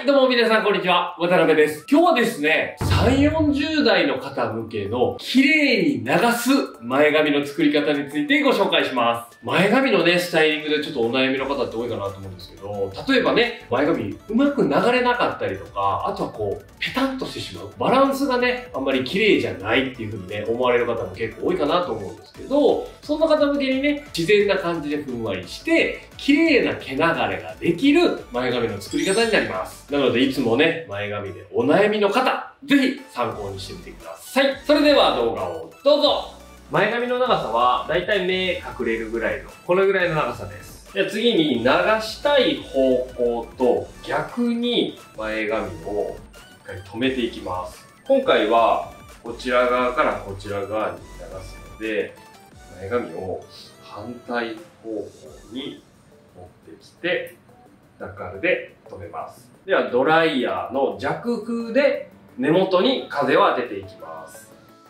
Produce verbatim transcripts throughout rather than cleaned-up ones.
い、どうも皆さんこんにちは。渡辺です。今日はですね、さんじゅう、よんじゅう代の方向けの綺麗に流す前髪の作り方についてご紹介します。前髪のね、スタイリングでちょっとお悩みの方って多いかなと思うんですけど、例えばね、前髪うまく流れなかったりとか、あとはこう、ペタンとしてしまう。バランスがね、あんまり綺麗じゃないっていう風にね、思われる方も結構多いかなと思うんですけど、そんな方向けにね、自然な感じでふんわりして、綺麗な毛流れができる前髪の作り方になります。なので、いつもね、前髪でお悩みの方、ぜひ参考にしてみてください。それでは動画をどうぞ。前髪の長さはだいたい目隠れるぐらいの、これぐらいの長さです。では次に流したい方向と逆に前髪を一回止めていきます。今回はこちら側からこちら側に流すので、前髪を反対方向に持ってきて、ナッカルで止めます。ではドライヤーの弱風で根元に風を当てていきます。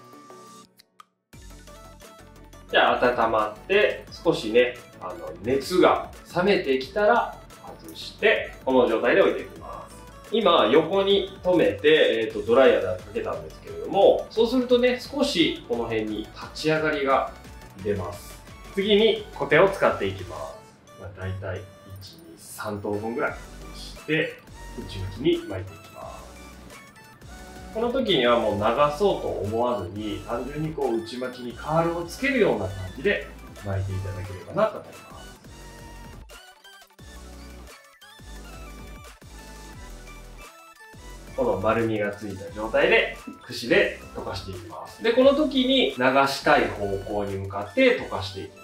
じゃあ温まって少しね、あの熱が冷めてきたら外してこの状態で置いていきます。今横に止めて、えー、とドライヤーでかけたんですけれども、そうするとね少しこの辺に立ち上がりが出ます。次にコテを使っていきます。まあ、大体いち、に、さん等分ぐらいにして内向きに巻いていきます。この時にはもう流そうと思わずに、単純にこう内巻きにカールをつけるような感じで巻いていただければなと思います。この丸みがついた状態で櫛で溶かしていきます。で、この時に流したい方向に向かって溶かしていきます。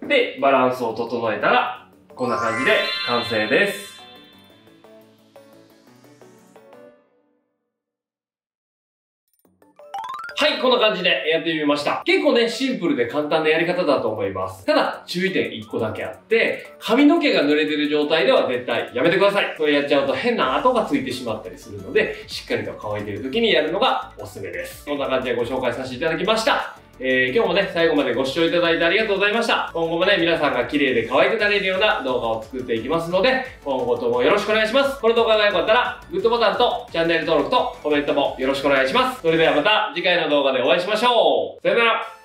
で、バランスを整えたらこんな感じで完成です。はい、こんな感じでやってみました。結構ね、シンプルで簡単なやり方だと思います。ただ、注意点いっこだけあって、髪の毛が濡れてる状態では絶対やめてください。それやっちゃうと変な跡がついてしまったりするので、しっかりと乾いている時にやるのがおすすめです。こんな感じでご紹介させていただきました。えー、今日もね、最後までご視聴いただいてありがとうございました。今後もね、皆さんが綺麗で可愛くなれるような動画を作っていきますので、今後ともよろしくお願いします。この動画が良かったら、グッドボタンとチャンネル登録とコメントもよろしくお願いします。それではまた次回の動画でお会いしましょう。さよなら。